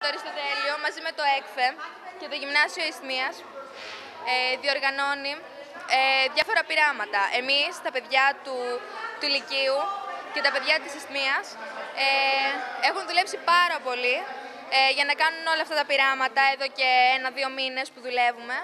Το Αριστοτέλειο μαζί με το ΕΚΦΕ και το Γυμνάσιο Ισθμίας διοργανώνει διάφορα πειράματα. Εμείς, τα παιδιά του Λυκείου και τα παιδιά της Ισθμίας έχουν δουλέψει πάρα πολύ για να κάνουν όλα αυτά τα πειράματα εδώ και 1-2 μήνες που δουλεύουμε.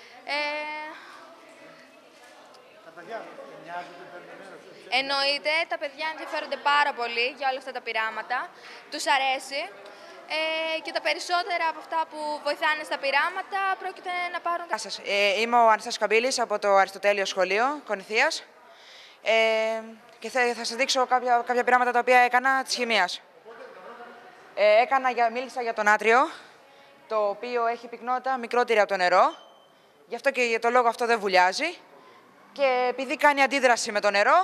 Τα παιδιά νοιάζονται, Εννοείται, τα παιδιά ενδιαφέρονται πάρα πολύ για όλα αυτά τα πειράματα. Τους αρέσει και τα περισσότερα από αυτά που βοηθάνε στα πειράματα πρόκειται να πάρουν... Γεια σας. Είμαι ο Αναστάσιος Καμπύλης από το Αριστοτέλειο Σχολείο Κορινθίας και θα σας δείξω κάποια πειράματα τα οποία έκανα της χημείας. Μίλησα για το νάτριο, το οποίο έχει πυκνότητα μικρότερη από το νερό, γι' αυτό και για το λόγο αυτό δεν βουλιάζει και επειδή κάνει αντίδραση με το νερό,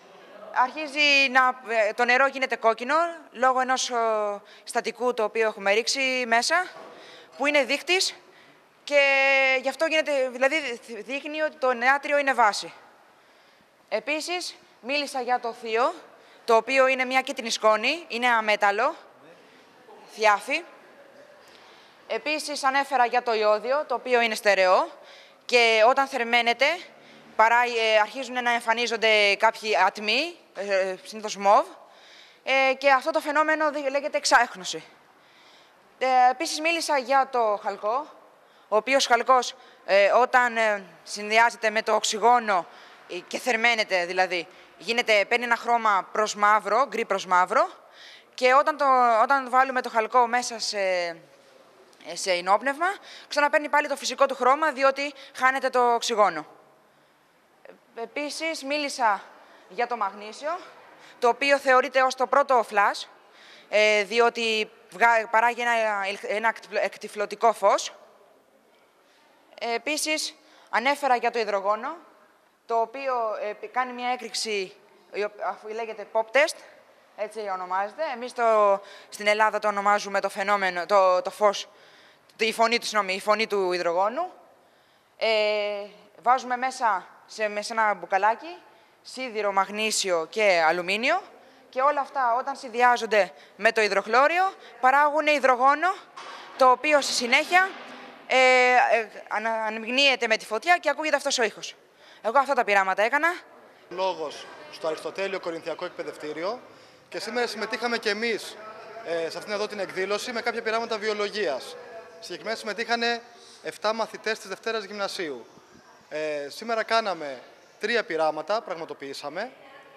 το νερό γίνεται κόκκινο λόγω ενός στατικού το οποίο έχουμε ρίξει μέσα, που είναι δείκτης και γι' αυτό δηλαδή δείχνει ότι το νάτριο είναι βάση. Επίσης, μίλησα για το θείο, το οποίο είναι μια κίτρινη σκόνη, είναι αμέταλλο, θιάφι. Επίσης, ανέφερα για το ιώδιο, το οποίο είναι στερεό και όταν θερμαίνεται, αρχίζουν να εμφανίζονται κάποιοι ατμοί, συνήθως μοβ, και αυτό το φαινόμενο λέγεται εξάχνωση. Επίσης μίλησα για το χαλκό, ο οποίος χαλκός όταν συνδυάζεται με το οξυγόνο και θερμαίνεται δηλαδή, παίρνει ένα χρώμα προς μαύρο, γκρι προς μαύρο, και όταν βάλουμε το χαλκό μέσα σε ενόπνευμα, ξαναπαίρνει πάλι το φυσικό του χρώμα, διότι χάνεται το οξυγόνο. Επίσης, μίλησα για το μαγνήσιο, το οποίο θεωρείται ως το πρώτο φλας, διότι παράγει ένα εκτυφλωτικό φως. Επίσης, ανέφερα για το υδρογόνο, το οποίο κάνει μια έκρηξη, αφού λέγεται pop test, έτσι ονομάζεται. Εμείς στην Ελλάδα το ονομάζουμε το φαινόμενο, το φως, η φωνή του υδρογόνου. Βάζουμε μέσα σε ένα μπουκαλάκι σίδηρο, μαγνήσιο και αλουμίνιο και όλα αυτά όταν συνδυάζονται με το υδροχλώριο παράγουν υδρογόνο, το οποίο στη συνέχεια αναμειγνύεται με τη φωτιά και ακούγεται αυτός ο ήχος. Εγώ αυτά τα πειράματα έκανα. Λόγος στο Αριστοτέλειο Κορινθιακό Εκπαιδευτήριο και σήμερα συμμετείχαμε και εμείς σε αυτήν εδώ την εκδήλωση με κάποια πειράματα βιολογίας. Συγκεκριμένα συμμετείχαν 7 μαθητές της Δευτέρας Γυμνασίου. Σήμερα κάναμε 3 πειράματα, πραγματοποιήσαμε.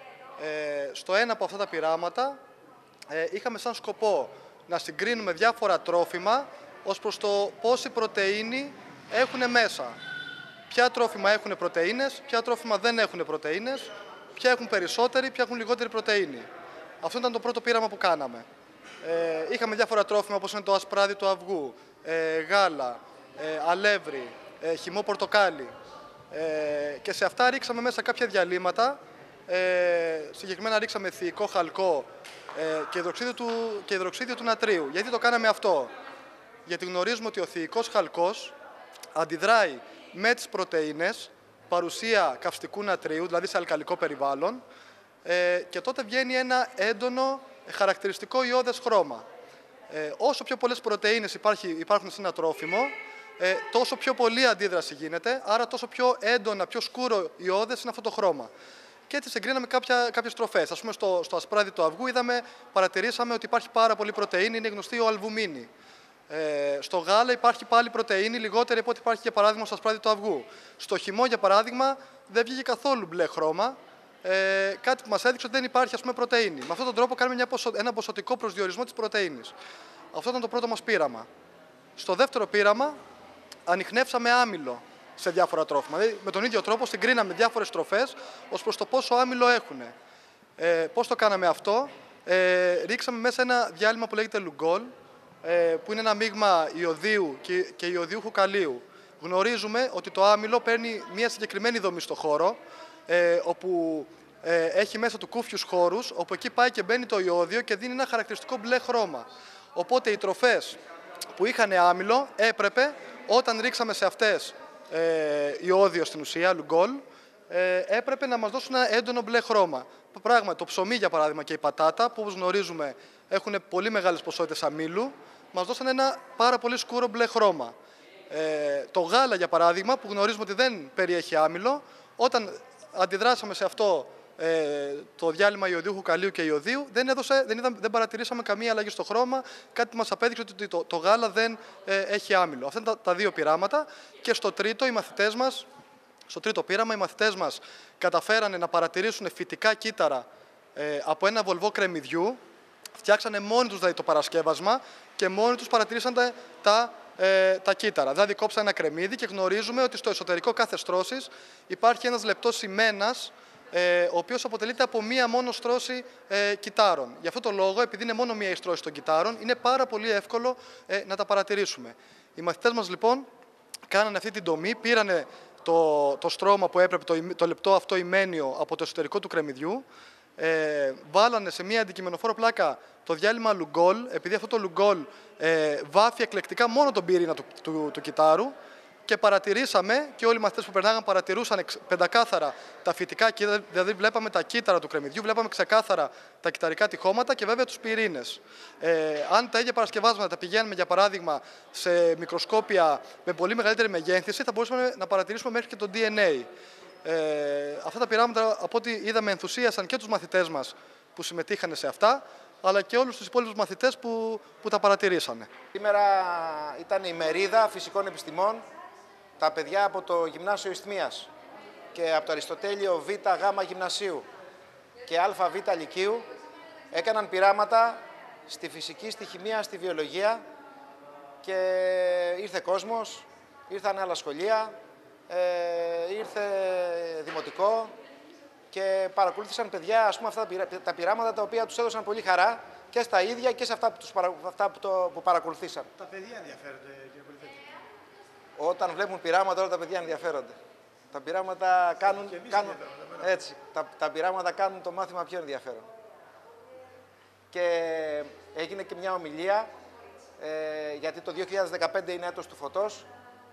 Στο ένα από αυτά τα πειράματα είχαμε σαν σκοπό να συγκρίνουμε διάφορα τρόφιμα ως προς το πόση πρωτεΐνη έχουν μέσα. Ποια τρόφιμα έχουν πρωτεΐνες, ποια τρόφιμα δεν έχουν πρωτεΐνες, ποια έχουν περισσότερη, ποια έχουν λιγότερη πρωτεΐνη. Αυτό ήταν το πρώτο πείραμα που κάναμε. Είχαμε διάφορα τρόφιμα όπως είναι το ασπράδι του αυγού, γάλα, αλεύρι, χυμό πορτοκάλι. Και σε αυτά ρίξαμε μέσα κάποια διαλύματα, συγκεκριμένα ρίξαμε θηϊκό χαλκό και υδροξίδιο του νατρίου. Γιατί το κάναμε αυτό? Γιατί γνωρίζουμε ότι ο θηϊκός χαλκός αντιδράει με τις πρωτεΐνες, παρουσία καυστικού νατρίου, δηλαδή σε αλκαλικό περιβάλλον, και τότε βγαίνει ένα έντονο χαρακτηριστικό ιώδες χρώμα. Όσο πιο πολλές πρωτεΐνες υπάρχουν σε ένα τρόφιμο, τόσο πιο πολλή αντίδραση γίνεται, άρα τόσο πιο έντονα, πιο σκούρο ιώδες είναι αυτό το χρώμα. Και έτσι συγκρίναμε κάποιες τροφές. Ας πούμε στο ασπράδι του αυγού παρατηρήσαμε ότι υπάρχει πάρα πολύ πρωτεΐνη, είναι γνωστή ο αλβουμίνη. Στο γάλα υπάρχει πάλι πρωτεΐνη, λιγότερη από ό,τι υπάρχει για παράδειγμα στο ασπράδι του αυγού. Στο χυμό, για παράδειγμα, δεν βγήκε καθόλου μπλε χρώμα. Κάτι που μας έδειξε ότι δεν υπάρχει πρωτεΐνη. Με αυτόν τον τρόπο κάνουμε ένα ποσοτικό προσδιορισμό της πρωτεΐνης. Αυτό ήταν το πρώτο μας πείραμα. Στο δεύτερο πείραμα, ανιχνεύσαμε άμυλο σε διάφορα τρόφιμα. Δηλαδή, με τον ίδιο τρόπο συγκρίναμε διάφορες τροφές ως προς το πόσο άμυλο έχουν. Πώς το κάναμε αυτό? Ρίξαμε μέσα ένα διάλειμμα που λέγεται λουγκόλ, που είναι ένα μείγμα ιωδίου και ιωδιούχου καλίου. Γνωρίζουμε ότι το άμυλο παίρνει μια συγκεκριμένη δομή στο χώρο, όπου έχει μέσα του κούφιους χώρους, όπου εκεί πάει και μπαίνει το ιώδιο και δίνει ένα χαρακτηριστικό μπλε χρώμα. Οπότε οι τροφές που είχαν άμυλο έπρεπε, όταν ρίξαμε σε αυτές ιώδιο στην ουσία, λουγκόλ, έπρεπε να μας δώσουν ένα έντονο μπλε χρώμα. Πράγματι, το ψωμί για παράδειγμα και η πατάτα, που όπως γνωρίζουμε έχουν πολύ μεγάλες ποσότητες αμύλου, μας δώσανε ένα πάρα πολύ σκούρο μπλε χρώμα. Το γάλα, για παράδειγμα, που γνωρίζουμε ότι δεν περιέχει άμυλο, όταν αντιδράσαμε σε αυτό το διάλειμμα ιωδιούχου καλίου και ιωδίου, δεν παρατηρήσαμε καμία αλλαγή στο χρώμα, κάτι που μας απέδειξε ότι το γάλα δεν έχει άμυλο. Αυτά είναι τα δύο πειράματα. Και στο τρίτο πείραμα, οι μαθητές μας καταφέρανε να παρατηρήσουν φυτικά κύτταρα από ένα βολβό κρεμμυδιού. Φτιάξανε μόνοι τους δηλαδή το παρασκεύασμα και μόνοι τους παρατηρήσαν τα κύτταρα. Δηλαδή κόψαν ένα κρεμμύδι και γνωρίζουμε ότι στο εσωτερικό κάθε στρώσης υπάρχει ένας λεπτός ημένας, ο οποίος αποτελείται από μία μόνο στρώση κυττάρων. Γι' αυτό το λόγο, επειδή είναι μόνο μία η στρώση των κυττάρων, είναι πάρα πολύ εύκολο να τα παρατηρήσουμε. Οι μαθητές μας λοιπόν κάνανε αυτή την τομή, πήρανε το στρώμα που έπρεπε, το λεπτό αυτό ιμένιο από το εσωτερικό του κρεμμυδιού, βάλανε σε μία αντικειμενοφόρο πλάκα το διάλειμμα λουγκόλ, επειδή αυτό το λουγκόλ βάφει εκλεκτικά μόνο τον πυρήνα του κυττάρου, και παρατηρήσαμε, και όλοι οι μαθητές που περνάγαν παρατηρούσαν πεντακάθαρα τα φυτικά κύτταρα, δηλαδή βλέπαμε τα κύτταρα του κρεμμυδιού, βλέπαμε ξεκάθαρα τα κυτταρικά τυχώματα και βέβαια τους πυρήνες. Αν τα ίδια παρασκευάσματα τα πηγαίνουμε, για παράδειγμα, σε μικροσκόπια με πολύ μεγαλύτερη μεγέθυνση, θα μπορούσαμε να παρατηρήσουμε μέχρι και το DNA. Αυτά τα πειράματα, από ό,τι είδαμε, ενθουσίασαν και τους μαθητές μας που συμμετείχαν σε αυτά, αλλά και όλους τους υπόλοιπους μαθητές που τα παρατηρήσανε. Σήμερα ήταν η μερίδα φυσικών επιστημών. Τα παιδιά από το Γυμνάσιο Ισθμίας και από το Αριστοτέλειο Β, Γ Γυμνασίου και Α, Β Λυκείου έκαναν πειράματα στη φυσική, στη χημεία, στη βιολογία και ήρθε κόσμος, ήρθαν άλλα σχολεία, ήρθε δημοτικό και παρακολούθησαν παιδιά, ας πούμε, αυτά τα πειράματα τα οποία τους έδωσαν πολύ χαρά και στα ίδια και σε αυτά που παρακολουθήσαν. Τα παιδιά ενδιαφέρονται, κύριε Πολυθέτη? Όταν βλέπουν πειράματα, όλα τα παιδιά ενδιαφέρονται. Τα πειράματα κάνουν, έτσι, τα πειράματα κάνουν το μάθημα πιο ενδιαφέρον. Και έγινε και μια ομιλία, γιατί το 2015 είναι έτος του φωτός.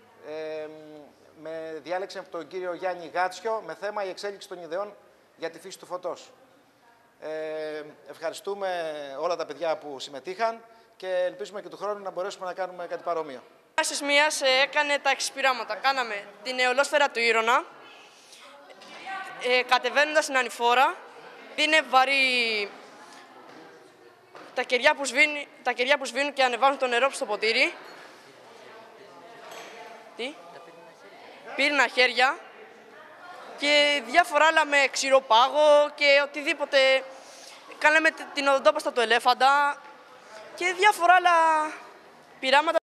Με διάλεξε από τον κύριο Γιάννη Γάτσιο με θέμα η εξέλιξη των ιδεών για τη φύση του φωτός. Ευχαριστούμε όλα τα παιδιά που συμμετείχαν και ελπίζουμε και του χρόνου να μπορέσουμε να κάνουμε κάτι παρόμοιο. Ο Ισθμίας έκανε τα εξής πειράματα. Κάναμε την νεολόσφαιρα του Ήρωνα, κατεβαίνοντας στην ανηφόρα, είναι βαρύ τα κεριά που σβήνουν και ανεβάζουν το νερό στο ποτήρι. Πύρνα χέρια και διάφορα άλλα με ξηρό πάγο και οτιδήποτε. Κάναμε την οδοντόπαστα του ελέφαντα και διάφορα άλλα πειράματα.